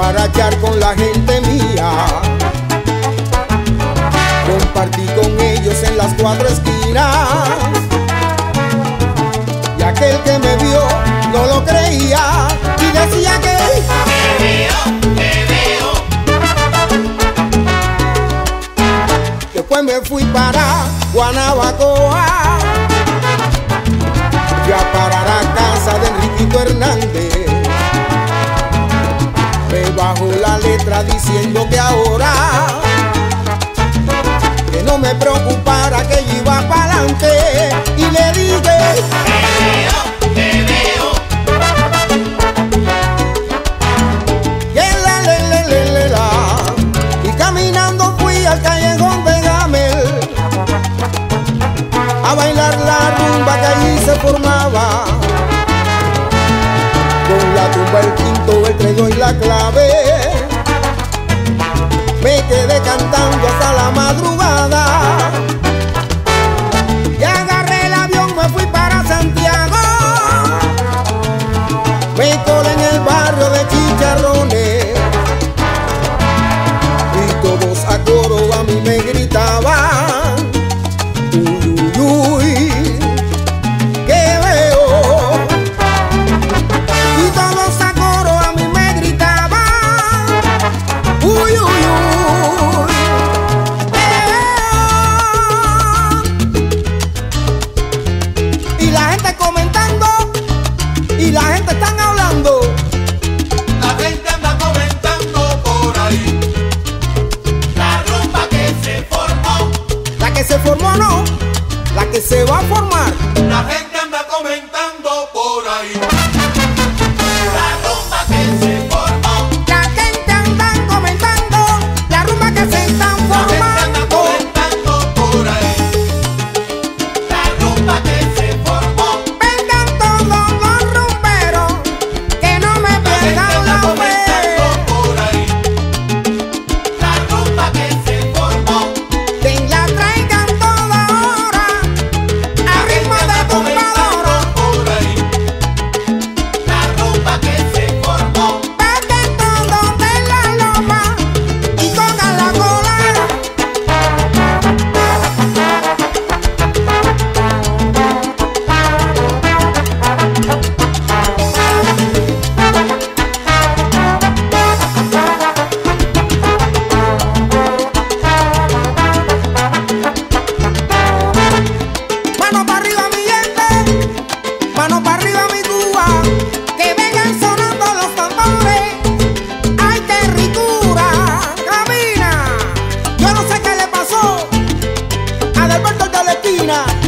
guarachar con la gente mía. Compartí con ellos en las cuatro esquinas, y aquel que me vio no lo creía y decía que te veo. Después me fui para Guanabacoa, fui a parar a casa de Enriquito Hernández. Me bajó la letra diciendo que ahora que no me preocupara, que yo iba para adelante, y le dije Te veo. y caminando fui al callejón de Gamel a bailar la rumba que allí se formaba, con la tumba, el quinto, el tredo y la clave. Me quedé cantando hasta la madrugada y agarré el avión, me fui para Santiago. Me colé en el barrio de Chicharrones y todos a coro a mí me gritaban: uy, uy, uy, que veo. Y todos a coro a mí me gritaban: uy, uy, uy, que veo. Y la gente comentando, y la gente están hablando. La gente anda comentando por ahí la rumba que se formó. La que se formó no, la que se va a formar. La gente anda comentando por ahí la rumba que se formó. La gente anda comentando la rumba que se están La gente anda formando. comentando por ahí la rumba que se formó. Vengan todos los rumberos, que no me La gente pierdan anda la comentando fe. por ahí la rumba que se formó. Que la traigan toda hora a ritmo de tumbadora. Por ahí la rumba que se formó. Vengan todos de la loma y pongan la cola. Mano para arriba mi gente, mano para arriba mi Cuba, que vengan sonando los tambores. ¡Ay, qué ricura! ¡Camina! Yo no sé qué le pasó a Alberto de la esquina.